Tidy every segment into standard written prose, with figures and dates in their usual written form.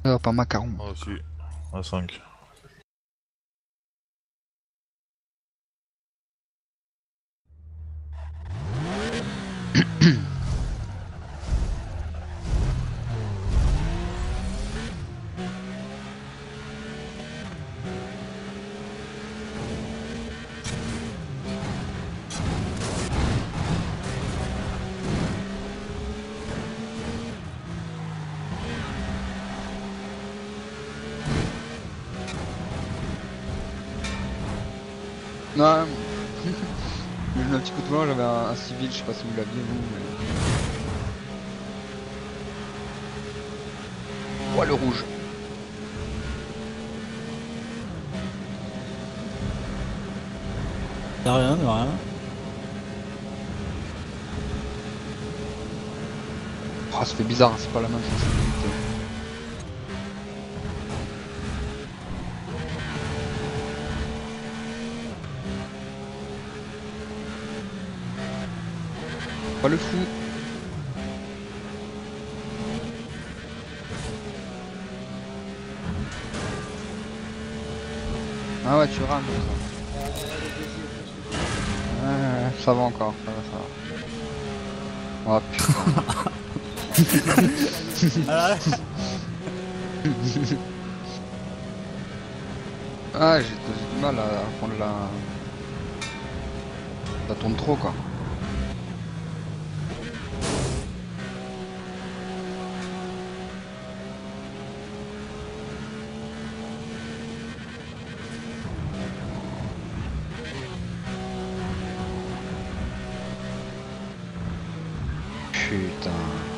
Hop, un macaron. Moi aussi. À 5. Non, j'ai eu un petit coup de volant, j'avais un civil, je sais pas si vous l'aviez vous, mais... Oh le rouge. Y'a rien, y'a rien. Oh, ça fait bizarre, c'est pas la même sensibilité. Pas le fou. Ah ouais, tu rames ça. Ouais, ça va encore, ça va, ça va. Oh putain. Ah, Ah, j'ai du mal à prendre la... Ça tourne trop quoi. Putain.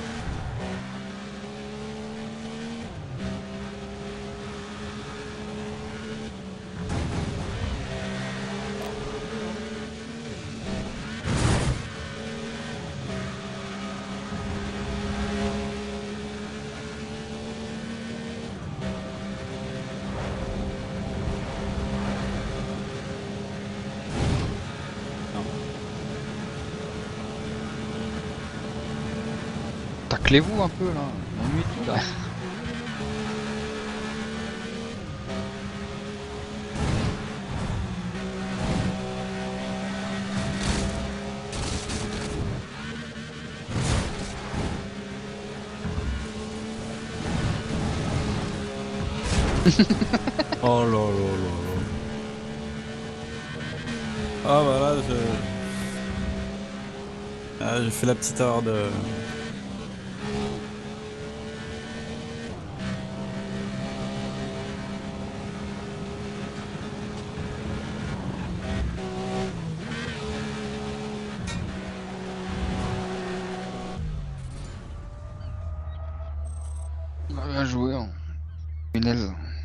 Taclez-vous un peu là, on m'ennuie tout là. oh là là là là. Ah bah là, j'ai fait la petite erreur de... Bien joué, hein. Punaise.